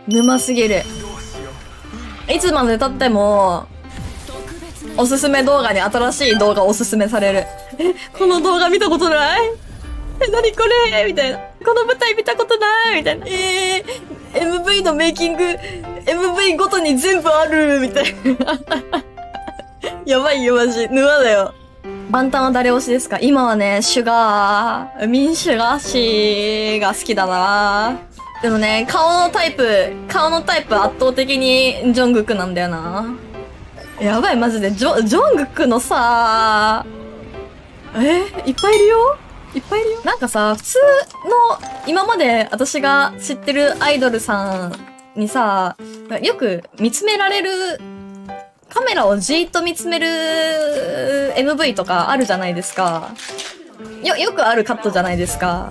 沼すぎる。いつまで経っても、おすすめ動画に新しい動画おすすめされる。この動画見たことない？何これみたいな。この舞台見たことないみたいな。MV のメイキング、MV ごとに全部あるみたいな。やばいよ、マジ。沼だよ。バンタンは誰推しですか？今はね、シュガー、ミンシュガーシーが好きだな。でもね、顔のタイプ圧倒的にジョングクなんだよな。やばい、マジで。ジョングクのさ、いっぱいいるよ。いっぱいいるよ。なんかさ、普通の、今まで私が知ってるアイドルさんにさ、よく見つめられる、カメラをじーっと見つめる MV とかあるじゃないですか。よくあるカットじゃないですか。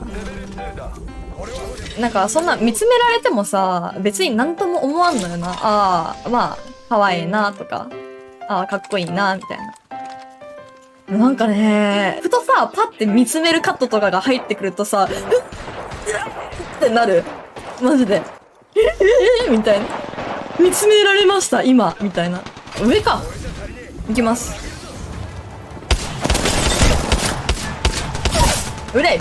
なんかそんな見つめられてもさ、別になんとも思わんのよな。ああ、まあ、可愛いなとか、ああ、かっこいいなみたいな。なんかね、ふとさ、パッて見つめるカットとかが入ってくるとさ、ってなる。マジで。みたいな。見つめられました、今。みたいな。上か。行きます。うれい。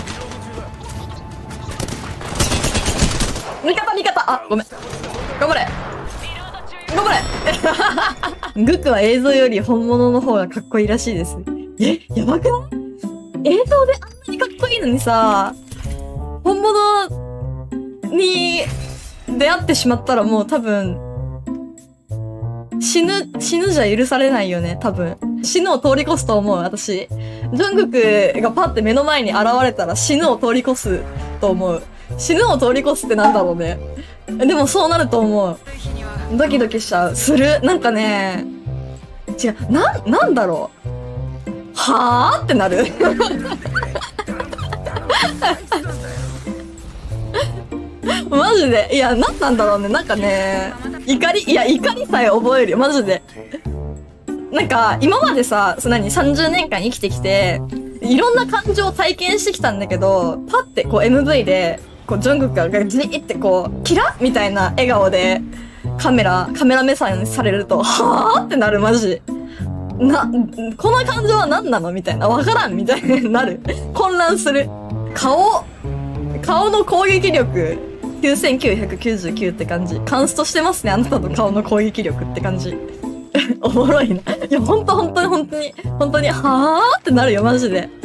味方あ、ごめん。頑張れ頑張れグクは映像より本物の方がかっこいいらしいです。やばくない？映像であんなにかっこいいのにさ、本物に出会ってしまったらもう多分、死ぬじゃ許されないよね、多分。死ぬを通り越すと思う、私。ジョングクがパッて目の前に現れたら死ぬを通り越すと思う。死ぬを通り越すってなんだろうね。でもそうなると思う。ドキドキしちゃう。する。なんかね、違う、なんだろう。はぁってなる。マジで。いや、なんなんだろうね。なんかね、怒りさえ覚えるよ。マジで。なんか、今までさ、30年間生きてきて、いろんな感情を体験してきたんだけど、パッてこう MV で、こう、ジョングクがじーってこう、キラッみたいな笑顔で、カメラ目線されると、はぁってなる、マジ。この感情は何なのみたいな。わからんみたいになる。混乱する。顔の攻撃力、9999って感じ。カンストしてますね、あなたの顔の攻撃力って感じ。おもろいな。いや、本当に、はぁってなるよ、マジで。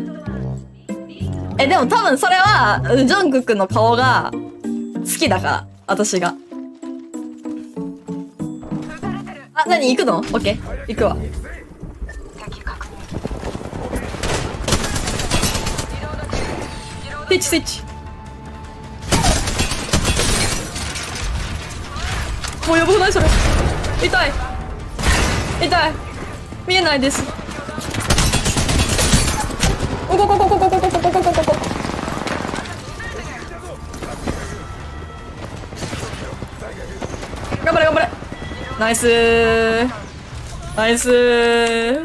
でも多分それは、ジョングクの顔が好きだから、私が。あ、行くの？オッケー。行くわ。スイッチ。もうやばくないそれ。痛い。見えないです。ここ。頑張れ。ナイスー。